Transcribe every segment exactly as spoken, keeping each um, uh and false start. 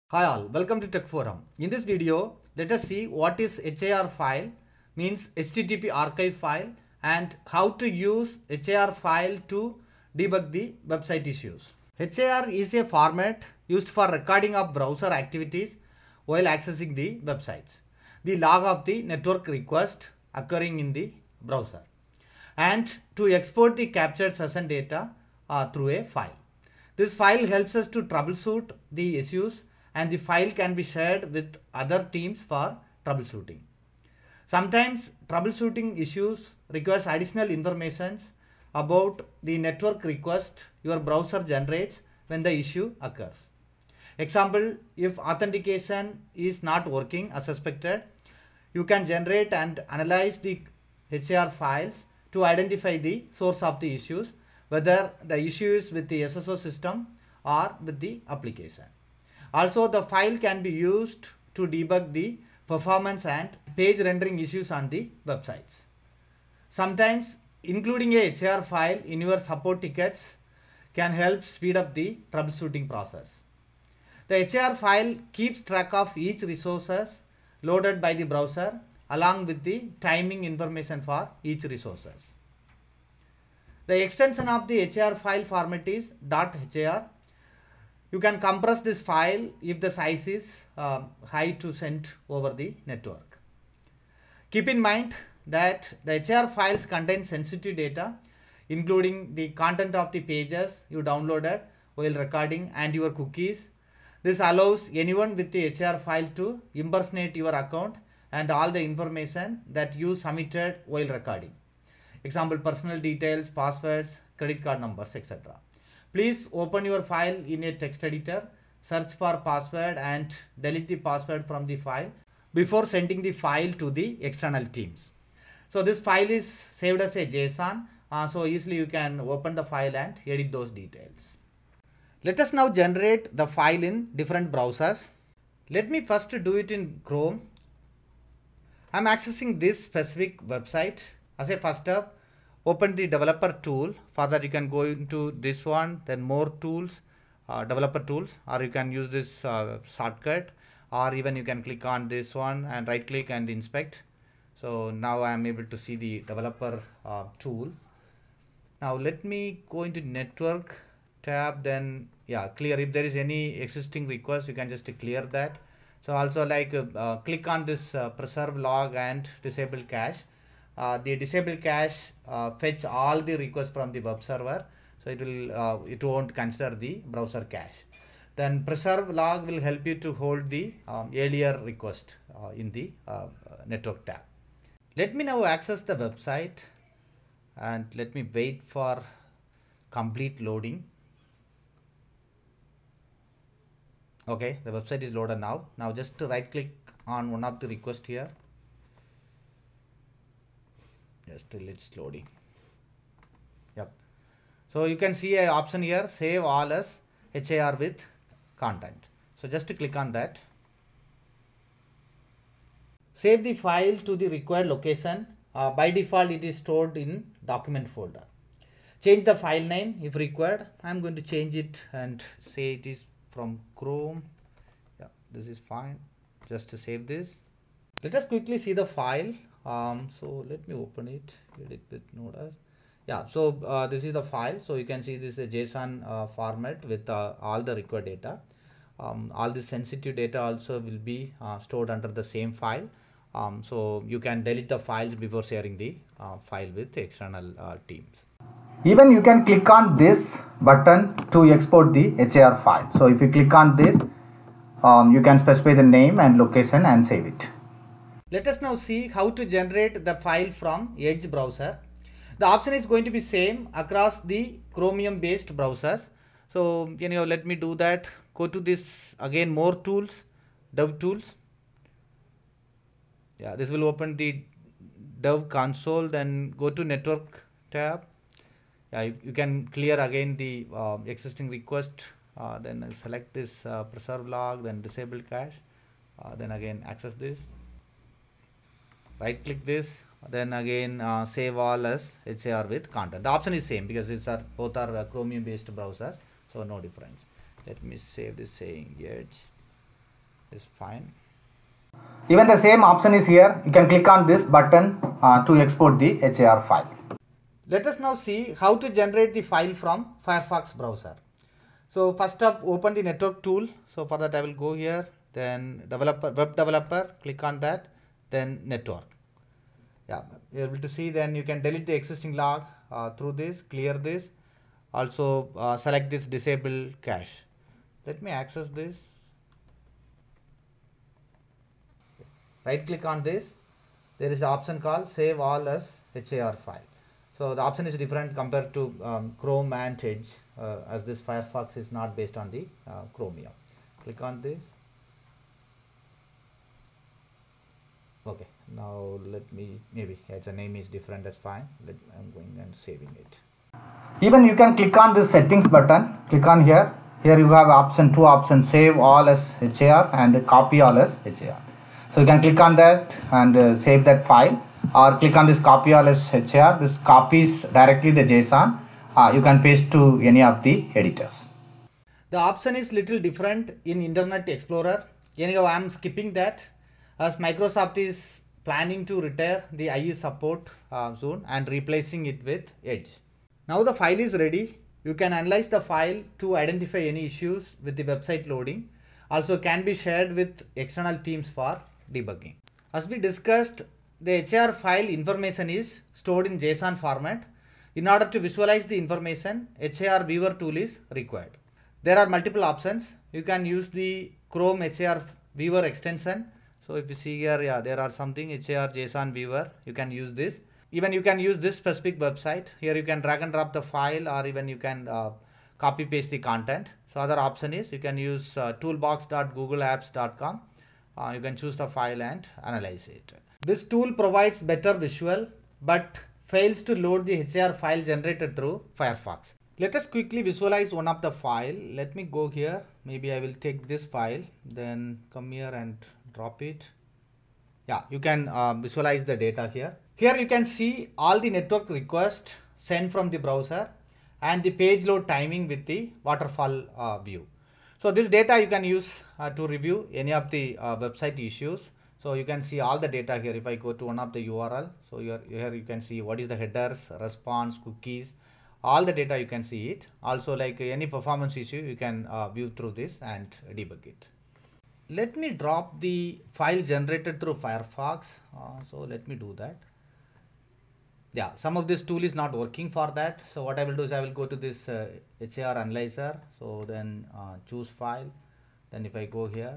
Hi all, welcome to Tech Forum. In this video, let us see what is H A R file, means H T T P archive file, and how to use H A R file to debug the website issues. H A R is a format used for recording of browser activities while accessing the websites, the log of the network request occurring in the browser, and to export the captured session data uh, through a file. This file helps us to troubleshoot the issues, and the file can be shared with other teams for troubleshooting. Sometimes troubleshooting issues requires additional information about the network request your browser generates when the issue occurs. Example, if authentication is not working as suspected, you can generate and analyze the H A R files to identify the source of the issues, whether the issue is with the S S O system or with the application. Also, the file can be used to debug the performance and page rendering issues on the websites. Sometimes including a H A R file in your support tickets can help speed up the troubleshooting process. The H A R file keeps track of each resources loaded by the browser along with the timing information for each resources. The extension of the H A R file format is .har. You can compress this file if the size is uh, high to send over the network. Keep in mind that the H A R files contain sensitive data, including the content of the pages you downloaded while recording and your cookies. This allows anyone with the H A R file to impersonate your account and all the information that you submitted while recording. Example, personal details, passwords, credit card numbers, et cetera. Please open your file in a text editor, search for password and delete the password from the file before sending the file to the external teams. So this file is saved as a JSON, uh, so easily you can open the file and edit those details. Let us now generate the file in different browsers. Let me first do it in Chrome. I am accessing this specific website. As a first step, open the developer tool. Further, you can go into this one, then more tools, uh, developer tools, or you can use this uh, shortcut, or even you can click on this one and right click and inspect. So now I am able to see the developer uh, tool. Now let me go into network tab, then yeah, clear. If there is any existing request, you can just clear that. So also like uh, uh, click on this uh, preserve log and disable cache. Uh, the disable cache uh, fetch all the requests from the web server, so it will uh, it won't consider the browser cache. Then preserve log will help you to hold the um, earlier request uh, in the uh, network tab. Let me now access the website and let me wait for complete loading. Okay, the website is loaded now. Now just right click on one of the requests here. Just till it's loading. Yep. So you can see an option here, save all as H A R with content. So just to click on that. Save the file to the required location. Uh, by default, it is stored in document folder. Change the file name if required. I'm going to change it and say it is from Chrome. Yeah, this is fine. Just to save this. Let us quickly see the file. Um, so let me open it, edit with Node.js. Yeah, so uh, this is the file. So you can see this is a JSON uh, format with uh, all the required data. Um, all the sensitive data also will be uh, stored under the same file. Um, so you can delete the files before sharing the uh, file with external uh, teams. Even you can click on this button to export the H A R file. So if you click on this, um, you can specify the name and location and save it. Let us now see how to generate the file from Edge browser. The option is going to be same across the chromium based browsers. So you know, let me do that. Go to this again, more tools, dev tools. Yeah, this will open the dev console. Then go to network tab. Yeah, you, you can clear again the uh, existing request. Uh, then I'll select this uh, preserve log, then disable cache. Uh, then again access this. Right click this, then again uh, save all as H A R with content. The option is same because these are both are uh, chromium based browsers, so no difference. Let me save this saying Edge. is fine. Even the same option is here. You can click on this button uh, to export the H A R file. Let us now see how to generate the file from Firefox browser. So first up, open the network tool. So for that I will go here, then developer, web developer, click on that, then network. Yeah, you're able to see, then you can delete the existing log uh, through this, clear this. Also uh, select this disable cache. Let me access this. Right click on this. There is an option called save all as H A R file. So the option is different compared to um, Chrome and Edge, uh, as this Firefox is not based on the uh, Chromium. Click on this. Okay, now let me, maybe it's a name is different, that's fine. Let, I'm going and saving it. Even you can click on this settings button. Click on here. Here you have option two options, save all as H A R and copy all as H A R. So you can click on that and uh, save that file, or click on this copy all as H A R. This copies directly the JSON. Uh, you can paste to any of the editors. The option is little different in Internet Explorer. Anyhow, I am skipping that as Microsoft is planning to retire the I E support uh, soon and replacing it with Edge. Now the file is ready. You can analyze the file to identify any issues with the website loading. Also can be shared with external teams for debugging. As we discussed, the H A R file information is stored in JSON format. In order to visualize the information, H A R Viewer tool is required. There are multiple options. You can use the Chrome H A R Viewer extension. So if you see here, yeah, there are something H A R JSON Viewer. You can use this. Even you can use this specific website. Here you can drag and drop the file, or even you can uh, copy paste the content. So other option is you can use uh, toolbox dot google apps dot com. Uh, you can choose the file and analyze it. This tool provides better visual but fails to load the H A R file generated through Firefox. Let us quickly visualize one of the file. Let me go here. Maybe I will take this file, then come here and drop it. Yeah, you can uh, visualize the data here. Here you can see all the network requests sent from the browser and the page load timing with the waterfall uh, view. So this data you can use uh, to review any of the uh, website issues. So you can see all the data here. If I go to one of the U R L, so here, here you can see what is the headers, response, cookies, all the data you can see it. Also like any performance issue you can uh, view through this and debug it. Let me drop the file generated through Firefox. Uh, so let me do that. Yeah, some of this tool is not working for that. So what I will do is I will go to this uh, H A R analyzer. So then uh, choose file. Then if I go here,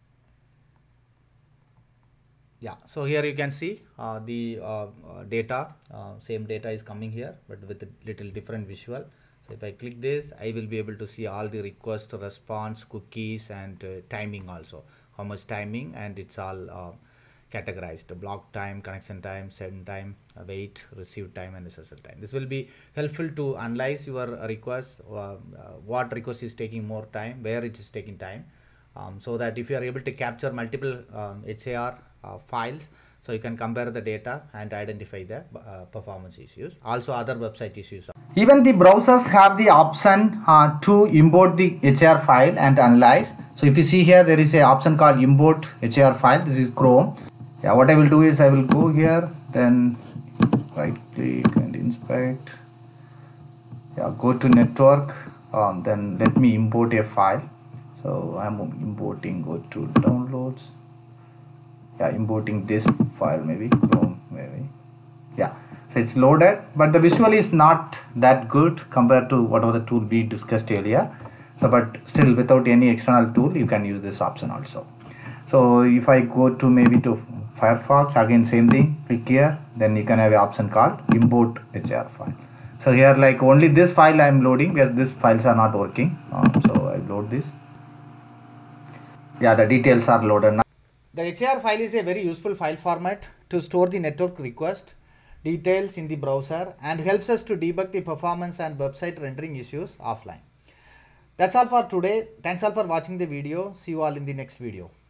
yeah, so here you can see uh, the uh, uh, data, uh, same data is coming here, but with a little different visual. So if I click this, I will be able to see all the request, response, cookies, and uh, timing also. How much timing, and it's all uh, categorized: block time, connection time, send time, wait, receive time, and S S L time. This will be helpful to analyze your request, uh, uh, what request is taking more time, where it is taking time, um, so that if you are able to capture multiple um, H A R uh, files, so you can compare the data and identify the uh, performance issues, also other website issues. Even the browsers have the option uh, to import the H A R file and analyze. So if you see here, there is a option called import H A R file. This is Chrome. Yeah, what I will do is I will go here, then right click and inspect. Yeah, go to network. Um, then let me import a file. So I'm importing. Go to downloads. Yeah, importing this file, maybe Chrome, maybe. Yeah, so it's loaded, but the visual is not that good compared to whatever the tool we discussed earlier. So, but still, without any external tool, you can use this option also. So if I go to maybe to Firefox, again same thing, click here, then you can have an option called import H A R file. So here, like only this file I am loading because these files are not working. Um, so I load this. Yeah, the details are loaded now. The H A R file is a very useful file format to store the network request details in the browser and helps us to debug the performance and website rendering issues offline. That's all for today. Thanks all for watching the video. See you all in the next video.